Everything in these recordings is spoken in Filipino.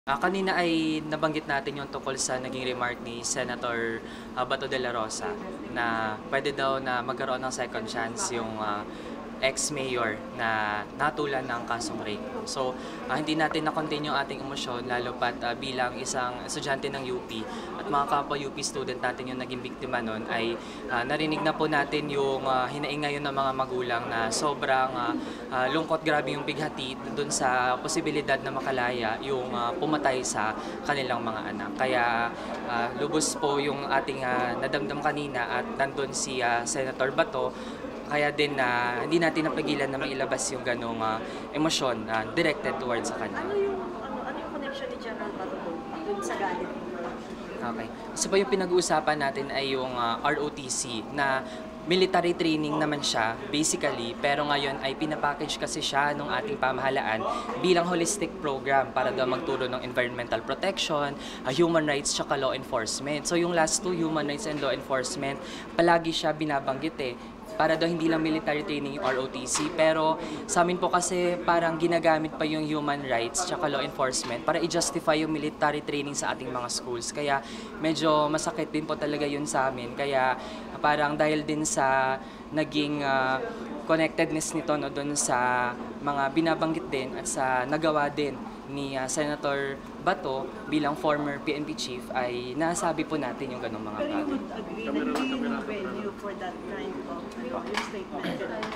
Kanina ay nabanggit natin yung tungkol sa naging remark ni Senator Bato de la Rosa na pwede daw na magkaroon ng second chance yung ex-mayor na natulan ng kasong rape. So, hindi natin na-contain yung ating emosyon lalo pat bilang isang estudyante ng UP at mga kapwa UP student natin yung naging biktima nun ay narinig na po natin yung hinaing ngayon ng mga magulang na sobrang lungkot, grabe yung bighati dun sa posibilidad na makalaya yung pumatay sa kanilang mga anak. Kaya lubos po yung ating nadamdam kanina at nandun si Senator Bato. Kaya din na hindi natin napigilan na mailabas yung ganong emosyon directed towards sa kanya. Ano yung connection ni General Bato dun sa galit? Okay. So pa yung pinag-uusapan natin ay yung ROTC na military training naman siya basically, pero ngayon ay pinapackage kasi siya ng ating pamahalaan bilang holistic program para daw magturo ng environmental protection, human rights tsaka law enforcement. So yung last two, human rights and law enforcement, palagi siya binabanggit para daw hindi lang military training yung ROTC, pero sa amin po kasi parang ginagamit pa yung human rights tsaka law enforcement para i-justify yung military training sa ating mga schools. Kaya medyo masakit din po talaga yun sa amin. Kaya parang dahil din sa naging connectedness nito no, doon sa mga binabanggit din at sa nagawa din ni Senator Bato bilang former PNP chief ay nasabi po natin yung ganong mga bagay. Pero you would agree na hindi yung venue for that kind of statement?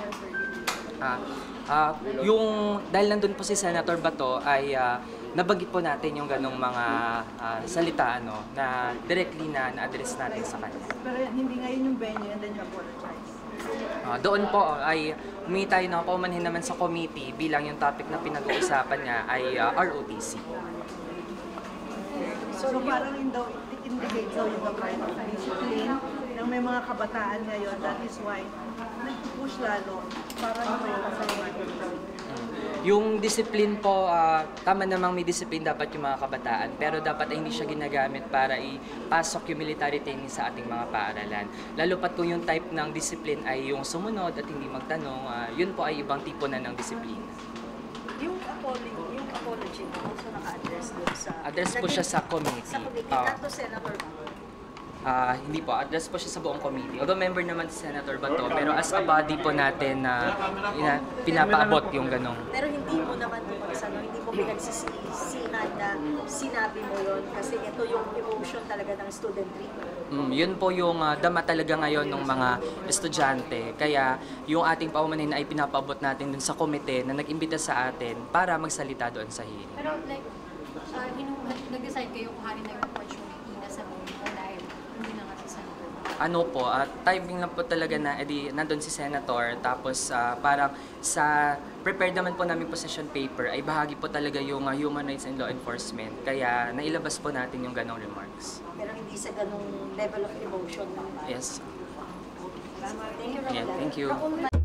Yung dahil nandun po si Senator Bato ay nabanggit po natin yung ganong mga salita na directly na na-address natin sa kanya. Pero hindi ngayon yung venue and then you apologize? Doon po ay humingi tayo ng paumanhin naman sa committee bilang yung topic na pinag-uusapan niya ay ROTC. So parang indicate daw yung kind of discipline ng may mga kabataan ngayon, that is why nag-push lalo para naman kasama Yung discipline po, tama namang may discipline dapat yung mga kabataan, pero dapat ay hindi siya ginagamit para ipasok yung military training sa ating mga paaralan. Lalo pat kung yung type ng discipline ay yung sumunod at hindi magtanong, yun po ay ibang tipo na ng disiplina. Yung apology mo also naka-address dun sa... Address po siya sa committee. Sa committee, not to Senator Bato. Hindi po, address po siya sa buong committee. Although member naman si Senator Bato, pero as a body po natin na pinapaabot yung ganong. Pero hindi mo naman hindi mo pinagsisihan na sinabi mo yon kasi ito yung emotion talaga ng studentry. Yun po yung dama talaga ngayon ng mga estudyante. Kaya yung ating paumanhin ay pinapaabot natin dun sa komite na nag-imbita sa atin para magsalita doon sa hearing. Pero like, nag-decide kayo kuhanin na yung opportunity na sa moment dahil hindi na nga si Senator. Timing lang po talaga na nandun si Senator, tapos parang sa prepared naman po namin position paper ay bahagi po talaga yung human rights and law enforcement. Kaya nailabas po natin yung ganong remarks. Pero hindi sa ganong level of emotion lang. Yes. Thank you, Romuald. Yeah, thank you.